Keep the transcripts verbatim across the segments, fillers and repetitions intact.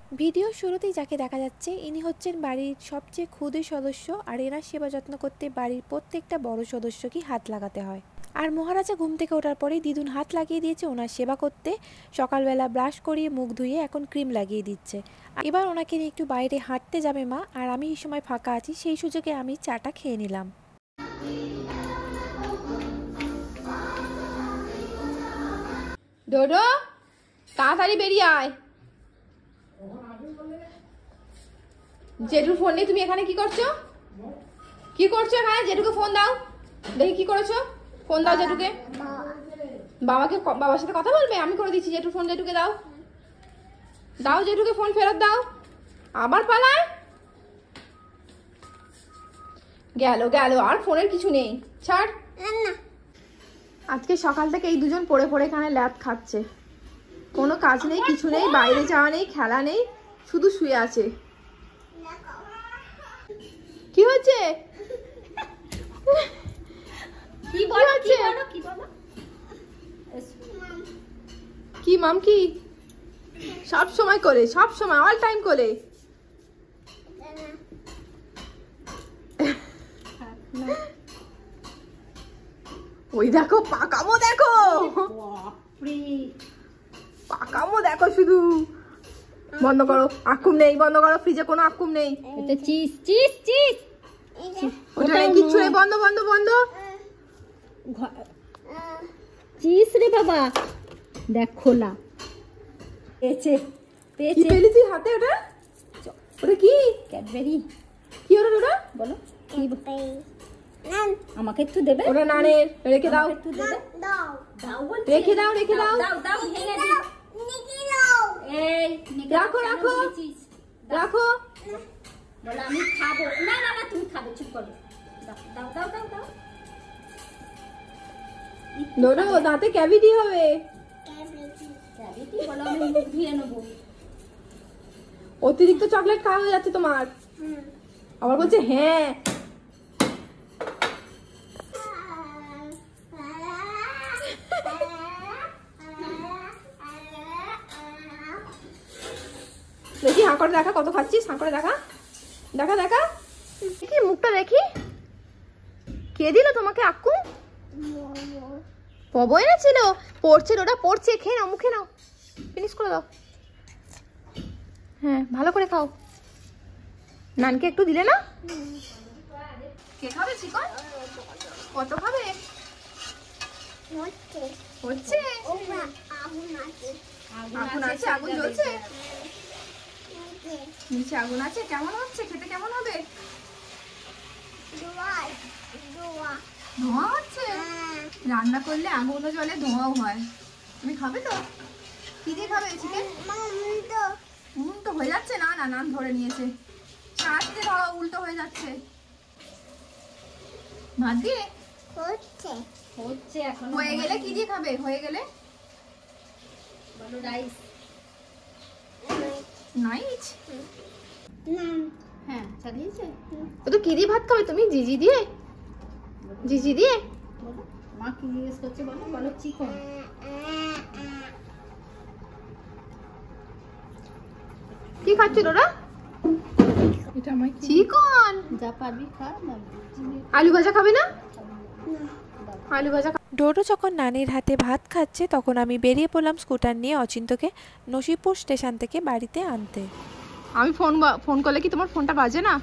Video শুরুতেই যাকে দেখা যাচ্ছে ইনি হচ্ছেন বাড়ির সবচেয়ে ক্ষুদে সদস্য, আর এনার সেবা যত্ন করতে বাড়ির প্রত্যেকটা বড় সদস্যকেই হাত লাগাতে হয়। আর মহারাজা ঘুম থেকে ওঠার পরেই দিদুন হাত লাগিয়ে দিয়েছে ওনার সেবা করতে। সকালবেলা ব্রাশ করিয়ে মুখ ধুয়ে এখন ক্রিম লাগিয়ে দিচ্ছে। এবার ওনাকে নিয়ে একটু বাইরে হাঁটতে যাবে মা, আর আমি এই সময় ফাঁকা আছি, সেই সুযোগে আমি চাটা খেয়ে নিলাম। ডোডো তাড়াতাড়ি বেরিয়ে আয়। জেঠুর ফোন নেই, তুমি এখানে কি করছো? কি করছো এখানে? জেঠুকে ফোন দাও, দেখি কি করেছো। ফোন দাও জেঠুকে। বাবাকে বাবার সাথে কথা বলবে? আমি করে দিচ্ছি। জেঠুর ফোন জেঠুকে দাও, দাও জেঠুকে ফোন ফেরত দাও। আবার পালায় গেল গেল আর ফোনের কিছু নেই, ছাড়। আজকে সকাল থেকে এই দুজন পড়ে পড়ে এখানে ল্যাদ খাচ্ছে। কোনো কাজ নেই, কিছু নেই, বাইরে যাওয়া নেই, খেলা নেই, শুধু শুয়ে আছে। কি হচ্ছে? কি হচ্ছে? কি মাম? কি সব সময় করে, সব সময় অল টাইম করে। ওই দেখো পাকামো, দেখো পাকামো, দেখো শুধু। বন্ধ করো, আকুম নেই, বন্ধ করো, ফ্রিজে কোনো আকুম নেই। এটা চিজ চিজ চিজ ওটা নেই, কিচ্ছু নেই, বন্ধ বন্ধ বন্ধ। চিজ রে বাবা, দেখ খোলা পেয়েছে। কি পেয়েছি হাতে? ওটা ওটা কি? ক্যাডবেরি। কি ওটা? ওটা বলো কি? আমাকে একটু দেবে? ওটা নানের, রেখে দাও, একটু দেবে? দাও দাও বলছি, রেখে দাও, রেখে দাও, দাও দাও ভেঙে দি। এই রাখো রাখো রাখো। বলো আমি খাবো। না না না তুমি খাবে, চুপ করো। দাও দাও দাও দাও দাও। ডোডো দাঁতে ক্যাভিটি হবে। ক্যাভিটি বলো, আমি মুখ ধুয়ে নেবো। অতিরিক্ত চকলেট খাওয়া হয়ে যাচ্ছে তোমার। আবার বলছে হ্যাঁ। দেখি হাঁ করে দেখা, কত খাচ্ছিস, হাঁ করে দেখা, দেখা দেখা দেখি মুখটা দেখি। কে দিল তোমাকে আক্কু? পবো এনেছিল? পড়ছে ওটা, পড়ছে। খেয়ে নাও, মুখে নাও, ফিনিশ করে দাও। হ্যাঁ ভালো করে খাও। নানকে একটু দিলে না? কে খাবে চিকন? কত খাবে? হচ্ছে আগুন আছে, আগুন জ্বলছে, নিচে আগুন আছে। কেমন হচ্ছে খেতে? কেমন হবে? ধোঁয়া হচ্ছে? রান্না করলে আগুনও জ্বলে, ধোঁয়াও হয়। তুমি খাবে তো? কি দিয়ে খাবে চিকেন? উনুন তো হয়ে যাচ্ছে। না না নান ধরে নিয়েছে, চাষ দিয়ে ধরো, উল্টো হয়ে যাচ্ছে। ভাত দিয়ে হচ্ছে হচ্ছে এখন হয়ে গেলে কি দিয়ে খাবে? হয়ে গেলে বলো রাইস। নাইস। হ্যাঁ চালিয়েছে। ও তো কি দিয়ে ভাত খাবে তুমি? জিজি দিয়ে? জিজি দিয়ে? বলো মা কি জিজ্ঞেস করছে? বলো বলো চিকন। কি খাচ্ছিল ওরা? এটা আমার চিকন। যা পাবি খা। আলু ভাজা খাবে না? আলু ভাজা। ডোডো যখন নানির হাতে ভাত খাচ্ছে তখন আমি বেরিয়ে পড়লাম স্কুটার নিয়ে অচিন্তকে নসিপুর স্টেশন থেকে বাড়িতে আনতে। আমি ফোন ফোন করলে কি তোমার ফোনটা বাজে না?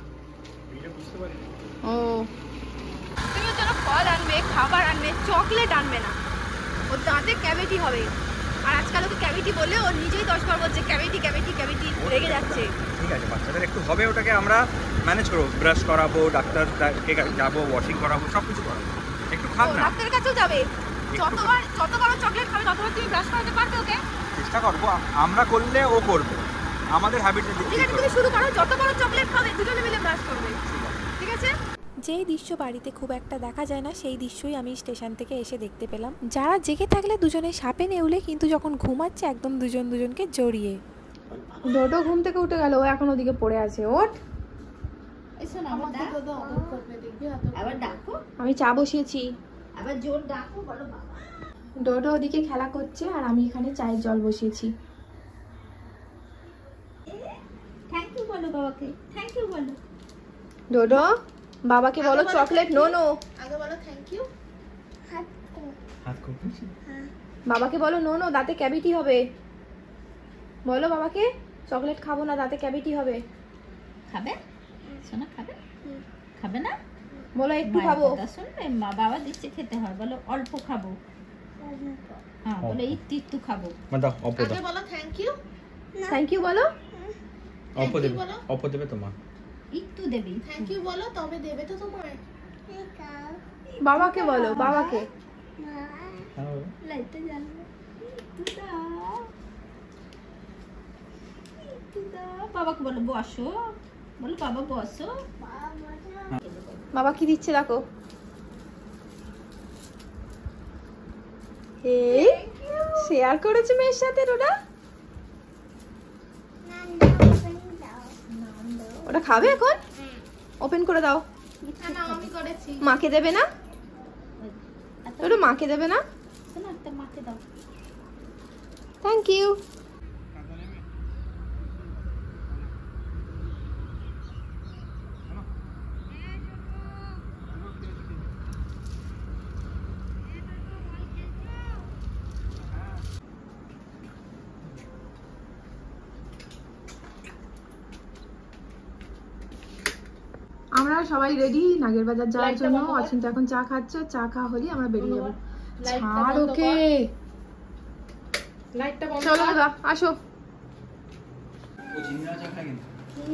ও তুমি ওর জন্য ফল আনবে, খাবার আনবে, চকলেট আনবে না, ওর দাঁতে ক্যাভিটি হবে। আর আজকাল ওকে ক্যাভিটি বলে ও নিজেই দশ বার বলছে ক্যাভিটি ক্যাভিটি ক্যাভিটি, রেগে যাচ্ছে। ঠিক আছে, বাচ্চাদের একটু হবে, ওটাকে আমরা ম্যানেজ করবো। ব্রাশ করাবো, ডাক্তারকে যাবো, ওয়াশিং করাবো, সব কিছু করাবো। একটু খান না, ডাক্তারের কাছেও যাবে। যতবার যতবার চকলেট খাবে ততবার তুমি ব্রাশ করাতে পারবে ওকে? চেষ্টা করবো, আমরা করলে ও করবে, আমাদের হ্যাবিটটা ঠিক আছে তুমি শুরু করো। যত বড় চকলেট খাবে দুজনে মিলে ব্রাশ করবে, ঠিক আছে? যেই দৃশ্য বাড়িতে খুব একটা দেখা যায় না সেই দৃশ্যই আমি স্টেশন থেকে এসে দেখতে পেলাম। যারা জেগে থাকলে দুজনে সাপে নেউলে, কিন্তু যখন ঘুমাচ্ছে একদম দুজন দুজনকে জড়িয়ে। ডোডো ঘুম থেকে উঠে গেল, ও এখন ওদিকে পড়ে আছে। ওঠ, আবার ডাকো। আমি চা বসিয়েছি। আবার জোর ডাকো, বলো বাবা। ডোডো ওদিকে খেলা করছে আর আমি এখানে চায়ের জল বসিয়েছি। বাবাকে থ্যাংক ইউ বলো ডোডো বাবাকে বলো চকলেট নো নো আগে বলো থ্যাংক ইউ। হাত করবি বাবাকে বলো নো নো দাঁতে ক্যাভিটি হবে। বলো বাবাকে চকলেট খাবো না, দাঁতে ক্যাভিটি হবে। খাবে সোনা খাবে খাবে না বলো একটু মায়ের খাবো। কথা শুনবে মা বাবা দিচ্ছে খেতে হয় বলো অল্প খাবো হ্যাঁ বলো একটু একটু খাবো মানে দাও অপ দাও। আগে বলো থ্যাংক ইউ। থ্যাংক ইউ বলো। অপ দেবে অপ দেবে তোমার। একটু দেবে থ্যাংক ইউ বলো তবে দেবে তো তোমায়। বাবাকে বলো বাবাকে। হ্যাঁ লাইটটা জ্বালবে একটু দাও একটু দাও বাবাকে বলো বসো বলো বাবা বসো বাবা কি দিচ্ছে দেখো। এই শেয়ার করেছে মেয়ের সাথে ওটা। ওটা খাবে এখন? ওপেন করে দাও। আমি করেছি। মাকে দেবে না? ওটা মাকে দেবে না? শোনো একটা মাকে দাও থ্যাংক ইউ। আমরা সবাই রেডি নাগের বাজার যাওয়ার জন্য। অচিন্তা এখন চা খাচ্ছে, চা খাওয়া হলেই আমরা বেরিয়ে যাবো। ছাড় ওকে। লাইটটা বন্ধ চলো দাদা আসো। ও জিন্না চা খায় কিন্তু।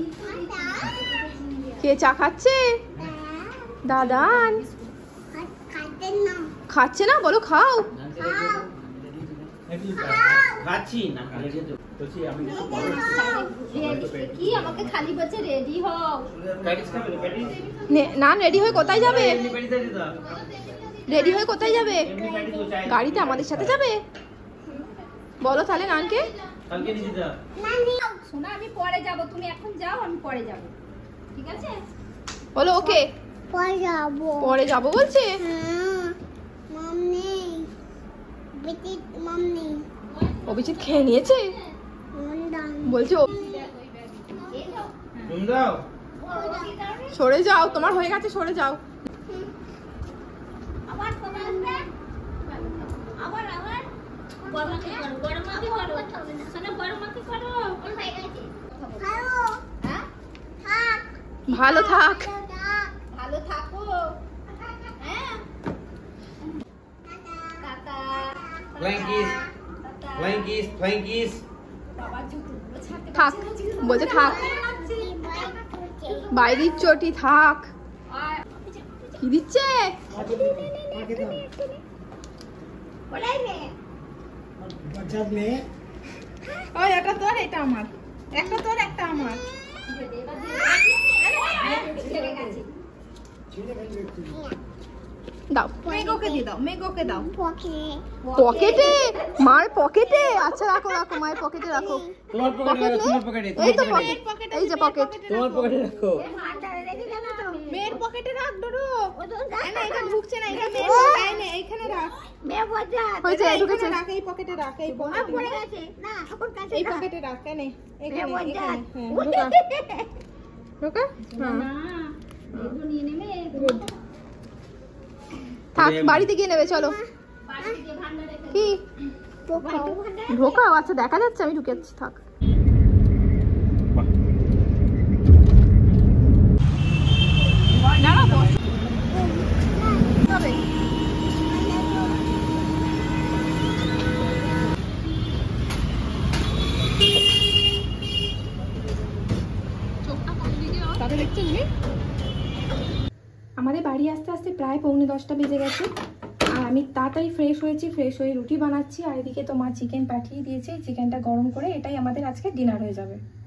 কে চা খাচ্ছে? দাদান খাচ্ছে না? বলো খাও। খাচ্ছি না বলছি আমি কি আমাকে খালি বলছে রেডি হও প্যাটিস খাবে প্যাটিস নে- না রেডি হয়ে কোথায় যাবে? এমনি প্যাটিস আছে তো রেডি হয়ে কোথায় যাবে? এমনি প্যাটিস ও চাই গাড়িতে আমাদের সাথে যাবে? বলো তাহলে নানকে। কালকে নিয়ে দাও শোনা আমি পরে যাব তুমি এখন যাও আমি পরে যাব ঠিক আছে বলো ওকে। পরে যাবো। পরে যাবো বলছে। হ্যাঁ, মম নেই। বেটি মম নেই। অভিজিৎ খেয়ে নিয়েছে মন দান। বলছে ও- তুমি দাও সরে যাও, তোমার হয়ে গেছে, সরে যাও। আবার কবে আসবে আবার আবার গরমাকে করো গরমাকে করো শোনা গরমাকে করো হয়ে গেছে হ্যালো। হ্যাঁ থাক। ভালো থাক। থাক। ভালো থাকো হ্যাঁ tata flying kiss flying kiss flying kiss বাবা জুতোগুলো ছাড়তে থাক বলছে থাক। বাইরের চটি থাক। আর কি দিচ্ছে? বলাই নে ওই এটা তোর, এটা আমার। একটা তোর, একটা আমার। ছেড়ে গেছে দাও মেঘোকে দিয়ে দাও, মেঘোকে দাও। পকে। পকেটে? মার পকেটে? আচ্ছা রাখো রাখো, মায়ের পকেটে রাখো। তোমার পকেটে পকেট তোমার পকেটে এই তো পকেট, এই যে পকেট। তোমার পকেটে রাখো মেয়ের পকেটে রাখ ডোডো। ও তো না এটা ঢুকছে না, এটা মেয়ের পকেটে না, এইখানে রাখ। মেয়ে বজা। হয়েছে ঢুকেছে। রাখ এই পকেটে রাখ, এই আর পড়ে গেছে। না, এখন কাছে এই না। পকেটে রাখ। এনে মেয়ে এখানে বজা। এখানে হ্যাঁ ঢোকা ঢোকা। হ্যাঁ না এগুলো নিয়ে নেবে থাক বাড়িতে গিয়ে নেবে চলো। বাড়িতে গিয়ে ভান্ডারে কি ঢোকাও। ঢোকাও? আচ্ছা দেখা যাচ্ছে, আমি ঢুকে যাচ্ছি থাক। আমাদের বাড়ি আসতে আসতে প্রায় পৌনে দশটা বেজে গেছে, আর আমি তাড়াতাড়ি ফ্রেশ হয়েছি। ফ্রেশ হয়ে রুটি বানাচ্ছি, আর এদিকে তো মা চিকেন পাঠিয়ে দিয়েছে। চিকেনটা গরম করে এটাই আমাদের আজকে ডিনার হয়ে যাবে।